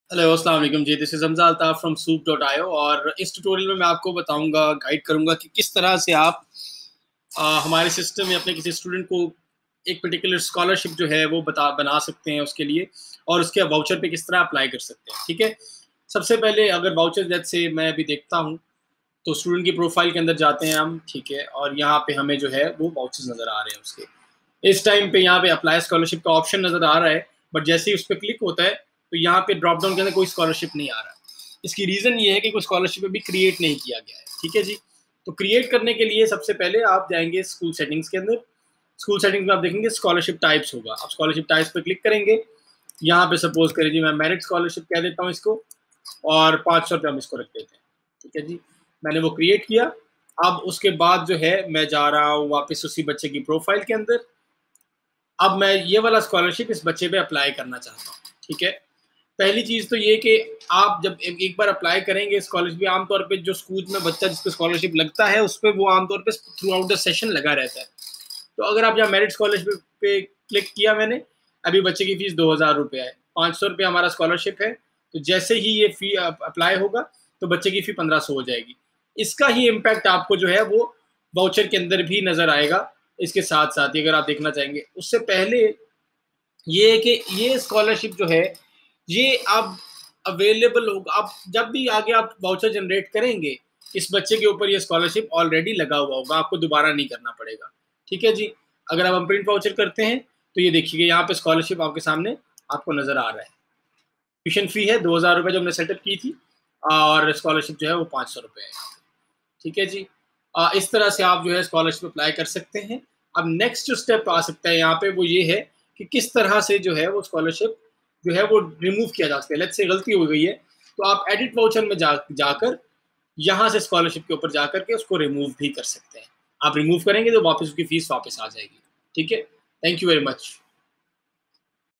Hello अस्सलाम वालेकुम जी, this is Hamza Altaf from soup.io। और इस ट्यूटोरियल में मैं आपको बताऊंगा, गाइड करूंगा कि किस तरह से आप हमारे सिस्टम में अपने किसी स्टूडेंट को एक पर्टिकुलर स्कॉलरशिप जो है वो बना सकते हैं उसके लिए, और उसके वाउचर पे किस तरह अप्लाई कर सकते हैं। ठीक है, सबसे पहले अगर वाउचर जैसे से मैं अभी देखता हूँ तो स्टूडेंट की प्रोफाइल के अंदर जाते हैं हम। ठीक है, और यहाँ पे हमें जो है वो वाउचर्स नज़र आ रहे हैं उसके। इस टाइम पे यहाँ पे अप्लाई स्कॉलरशिप का ऑप्शन नज़र आ रहा है, बट जैसे ही उस पर क्लिक होता है तो यहाँ पे ड्रॉप डाउन के अंदर कोई स्कॉलरशिप नहीं आ रहा है। इसकी रीज़न ये है कि कोई स्कॉलरशिप अभी क्रिएट नहीं किया गया है। ठीक है जी, तो क्रिएट करने के लिए सबसे पहले आप जाएंगे स्कूल सेटिंग्स के अंदर। स्कूल सेटिंग्स में आप देखेंगे स्कॉलरशिप टाइप्स होगा, आप स्कॉलरशिप टाइप्स पर क्लिक करेंगे। यहाँ पे सपोज करें जी, मैं मेरिट स्कॉलरशिप कह देता हूँ इसको, और 500 रुपये हम इसको रख देते हैं। ठीक है जी, मैंने वो क्रिएट किया। अब उसके बाद जो है मैं जा रहा हूँ वापस उसी बच्चे की प्रोफाइल के अंदर। अब मैं ये वाला स्कॉलरशिप इस बच्चे पे अप्लाई करना चाहता हूँ। ठीक है, पहली चीज़ तो ये कि आप जब एक बार अप्लाई करेंगे स्कॉलरशिप, आमतौर पे जो स्कूल में बच्चा जिसको स्कॉलरशिप लगता है उस पर वो आमतौर पे थ्रू आउट द सेशन लगा रहता है। तो अगर आप यहाँ मेरिट स्कॉलरशिप पे क्लिक किया मैंने, अभी बच्चे की फीस 2000 रुपये है, 500 रुपये हमारा स्कॉलरशिप है। तो जैसे ही ये फी अप्लाई होगा तो बच्चे की फ़ी 1500 हो जाएगी। इसका ही इम्पैक्ट आपको जो है वो वाउचर के अंदर भी नज़र आएगा। इसके साथ साथ ही अगर आप देखना चाहेंगे, उससे पहले ये है कि ये स्कॉलरशिप जो है ये अब अवेलेबल होगा। आप जब भी आगे आप वाउचर जनरेट करेंगे, इस बच्चे के ऊपर ये स्कॉलरशिप ऑलरेडी लगा हुआ होगा, आपको दोबारा नहीं करना पड़ेगा। ठीक है जी, अगर आप हम प्रिंट वाउचर करते हैं तो ये देखिए यहाँ पे स्कॉलरशिप आपके सामने आपको नज़र आ रहा है। ट्यूशन फ़ी है 2000 रुपये जो हमने सेटअप की थी, और स्कॉलरशिप जो है वो 500 रुपये है। ठीक है जी, इस तरह से आप जो है स्कॉलरशिप अप्लाई कर सकते हैं। अब नेक्स्ट जो स्टेप आ सकता है यहाँ पे वो ये है कि किस तरह से जो है वो स्कॉलरशिप जो है वो रिमूव किया जा सकता है। लेट्स से गलती हो गई है तो आप एडिट वाउचर में जाकर यहाँ से स्कॉलरशिप के ऊपर जाकर के उसको रिमूव भी कर सकते हैं। आप रिमूव करेंगे तो वापस उसकी फीस वापस आ जाएगी। ठीक है, थैंक यू वेरी मच।